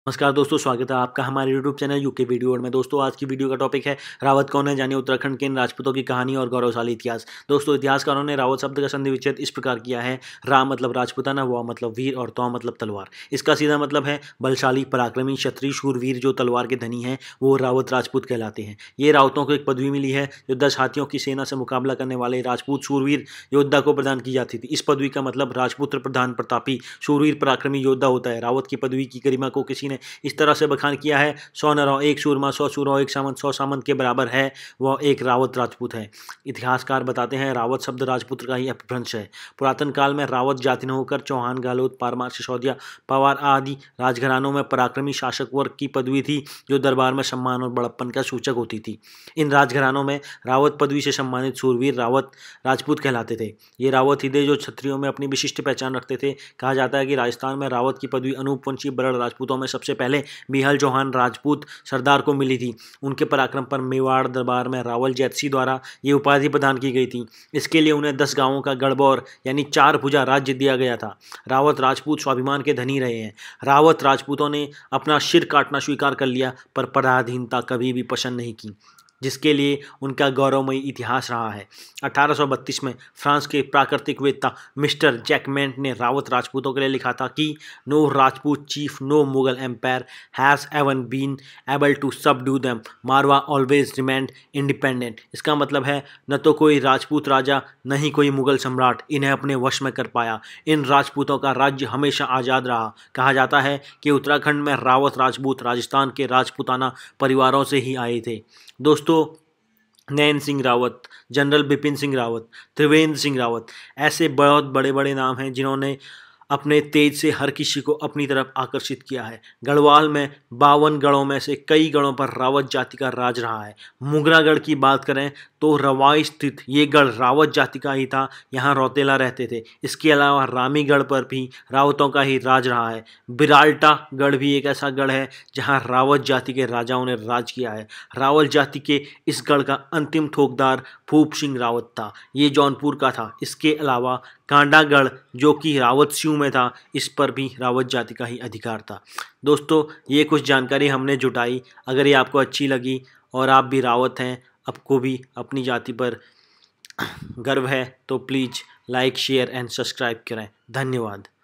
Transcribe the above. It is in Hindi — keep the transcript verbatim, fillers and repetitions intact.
नमस्कार दोस्तों, स्वागत है आपका हमारे यूट्यूब चैनल यूके वीडियो में। दोस्तों आज की वीडियो का टॉपिक है रावत कौन है, जानिए उत्तराखंड के इन राजपूतों की कहानी और गौरवशाली इतिहास। दोस्तों इतिहासकारों ने रावत शब्द का संधि विच्छेद इस प्रकार किया है। रा मतलब राजपूताना, वा मतलब वीर और तौ मतलब तलवार। इसका सीधा मतलब है बलशाली, पराक्रमी, क्षत्रिय, शूरवीर जो तलवार के धनी हैं वो रावत राजपूत कहलाते हैं। ये रावतों को एक पदवी मिली है जो दस हाथियों की सेना से मुकाबला करने वाले राजपूत शूरवीर योद्धा को प्रदान की जाती थी। इस पदवी का मतलब राजपुत्र प्रधान प्रतापी शूरवीर पराक्रमी योद्धा होता है। रावत की पदवी की गरिमा को किसी ने इस तरह से बखान किया है, सौ नरौ एक सूरमा, सौ सूरो एक सामंत, सौ सामंत के बराबर है, वह एक रावत राजपूत है। इतिहासकार बताते हैं रावत शब्द राजपुत्र का ही अपभ्रंश है। पुरातन काल में रावत जाति न होकर चौहान, गहलोत, पारमार, सिसोदिया, पवार आदि राजघरानों में पराक्रमी शासक वर्ग की पदवी थी जो दरबार में सम्मान और बड़प्पन का सूचक होती थी। इन राजघरानों में रावत पदवी से सम्मानित शूरवीर रावत राजपूत कहलाते थे। ये रावत ही थे जो क्षत्रियों में अपनी विशिष्ट पहचान रखते थे। कहा जाता है कि राजस्थान में रावत की पदवी अनूपवंशी बरड़ राजपूतों में सबसे पहले बिहल चौहान राजपूत सरदार को मिली थी। उनके पराक्रम पर मेवाड़ दरबार में रावल जैतसी द्वारा ये उपाधि प्रदान की गई थी। इसके लिए उन्हें दस गांवों का गढ़बौर यानी चार भुजा राज्य दिया गया था। रावत राजपूत स्वाभिमान के धनी रहे हैं। रावत राजपूतों ने अपना सिर काटना स्वीकार कर लिया पर पराधीनता कभी भी पसंद नहीं की, जिसके लिए उनका गौरवमयी इतिहास रहा है। अठारह सौ बत्तीस में फ्रांस के प्राकृतिकवेत्ता मिस्टर जैकमेंट ने रावत राजपूतों के लिए लिखा था कि no Rajput chief, no Mughal empire has even been able to subdue them, Marwar always remained independent. इसका मतलब है न तो कोई राजपूत राजा न ही कोई मुगल सम्राट इन्हें अपने वश में कर पाया। इन राजपूतों का राज्य हमेशा आज़ाद रहा। कहा जाता है कि उत्तराखंड में रावत राजपूत राजस्थान के राजपूताना परिवारों से ही आए थे। दोस्तों नैन सिंह रावत, जनरल बिपिन सिंह रावत, त्रिवेंद्र सिंह रावत, ऐसे बहुत बड़े बड़े नाम हैं जिन्होंने अपने तेज से हर किसी को अपनी तरफ आकर्षित किया है। गढ़वाल में बावन गढ़ों में से कई गढ़ों पर रावत जाति का राज रहा है। मुगरागढ़ की बात करें तो रवाई स्थित ये गढ़ रावत जाति का ही था। यहाँ रौतेला रहते थे। इसके अलावा रामीगढ़ पर भी रावतों का ही राज रहा है। बिराल्टा गढ़ भी एक ऐसा गढ़ है जहाँ रावत जाति के राजाओं ने राज किया है। रावत जाति के इस गढ़ का अंतिम ठोकदार भूप सिंह रावत था। ये जौनपुर का था। इसके अलावा कांडागढ़ जो कि रावतस्यू में था, इस पर भी रावत जाति का ही अधिकार था। दोस्तों ये कुछ जानकारी हमने जुटाई। अगर ये आपको अच्छी लगी और आप भी रावत हैं, आपको भी अपनी जाति पर गर्व है तो please like, share and subscribe करें। धन्यवाद।